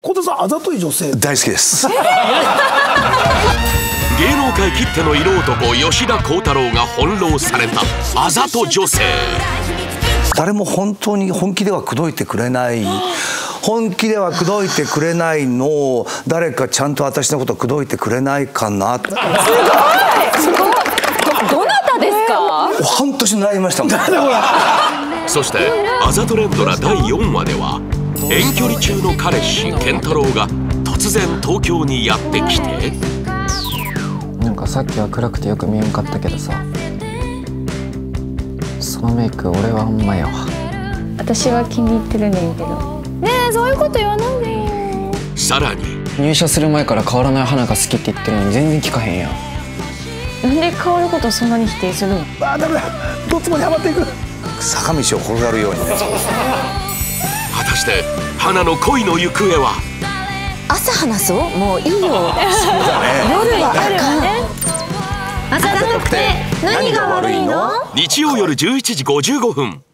小手さん、あざとい女性大好きです。 芸能界きっての色男吉田鋼太郎が翻弄されたあざと女性。 誰も本当に本気では口説いてくれない。本気では口説いてくれないのを誰かちゃんと私のこと口説いてくれないかな。すごい。 どなたですか？ 半年悩みましたもん。 そしてあざと連ドラ第4話では遠距離中の彼氏健太郎が突然東京にやってきて、 なんかさっきは暗くてよく見えんかったけどさ、そのメイク俺はほんまやわ。 私は気に入ってるねんけど。ねえ、そういうこと言わないでよ。 さらに入社する前から変わらない花が好きって言ってるのに全然聞かへんやん。 なんで変わることをそんなに否定するの？ あー、ダメだ、どっちもにはまっていく。 坂道を転がるように。 果たして花の恋の行方は。 朝話そう、もういいよ。 そうだね。 夜はあかん。 あざとくて何が悪いの？ 日曜夜11時55分。